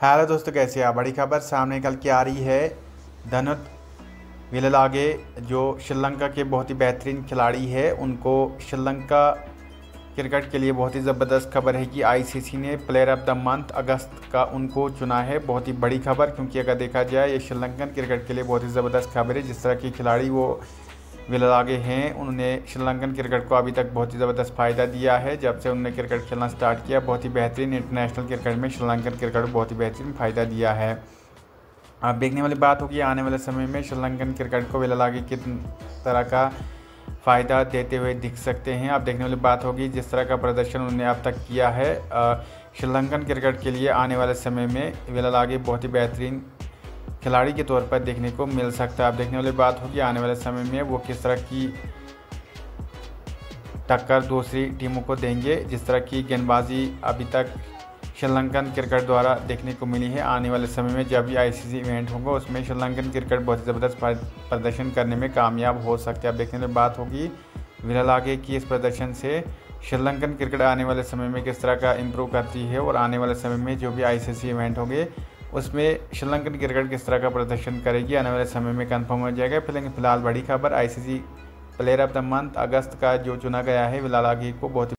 Hello दोस्तों, कैसे आप। बड़ी खबर सामने निकल के आ रही है। धनुत विललागे जो श्रीलंका के बहुत ही बेहतरीन खिलाड़ी है, उनको श्रीलंका क्रिकेट के लिए बहुत ही ज़बरदस्त खबर है कि आईसीसी ने player of the month August का उनको चुना है। बहुत ही बड़ी खबर, क्योंकि अगर देखा जाए ये श्रीलंकन क्रिकेट के लिए बहुत ही ज़बरदस्त खबर है। जिस तरह के खिलाड़ी वो विललागे हैं, उन्होंने श्रीलंकन क्रिकेट को अभी तक बहुत ही ज़बरदस्त फ़ायदा दिया है। जब से उन्होंने क्रिकेट खेलना स्टार्ट किया, बहुत ही बेहतरीन इंटरनेशनल क्रिकेट में श्रीलंकन क्रिकेट को बहुत ही बेहतरीन फ़ायदा दिया है। अब देखने वाली बात होगी आने वाले समय में श्रीलंकन क्रिकेट को विललागे किस तरह का फ़ायदा देते हुए दिख सकते हैं। अब देखने वाली बात होगी जिस तरह का प्रदर्शन उन्होंने अब तक किया है श्रीलंकन क्रिकेट के लिए आने वाले समय में विललागे बहुत ही बेहतरीन खिलाड़ी के तौर पर देखने को मिल सकता है। अब देखने वाली बात होगी आने वाले समय में वो किस तरह की टक्कर दूसरी टीमों को देंगे। जिस तरह की गेंदबाजी अभी तक श्रीलंकन क्रिकेट द्वारा देखने को मिली है, आने वाले समय में जब भी आईसीसी इवेंट होगा उसमें श्रीलंकन क्रिकेट बहुत ही ज़बरदस्त प्रदर्शन करने में कामयाब हो सकते हैं। अब देखने वाली बात होगी विललागे की इस प्रदर्शन से श्रीलंकन क्रिकेट आने वाले समय में किस तरह का इम्प्रूव करती है, और आने वाले समय में जो भी आईसीसी इवेंट होंगे उसमें श्रीलंकन क्रिकेट किस तरह का प्रदर्शन करेगी, आने वाले समय में कंफर्म हो जाएगा। फिलहाल बड़ी खबर ICC player of the month August का जो चुना गया है विललागे को बहुत